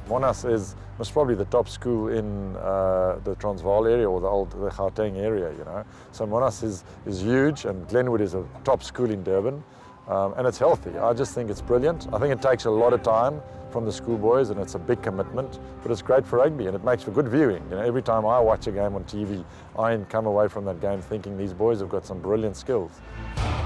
Monnas is most probably the top school in the Transvaal area, or the Gauteng area, you know. So Monnas is huge, and Glenwood is a top school in Durban, and it's healthy. I just think it's brilliant. I think it takes a lot of time from the schoolboys, and it's a big commitment, but it's great for rugby, and it makes for good viewing. You know, every time I watch a game on TV, I come away from that game thinking these boys have got some brilliant skills.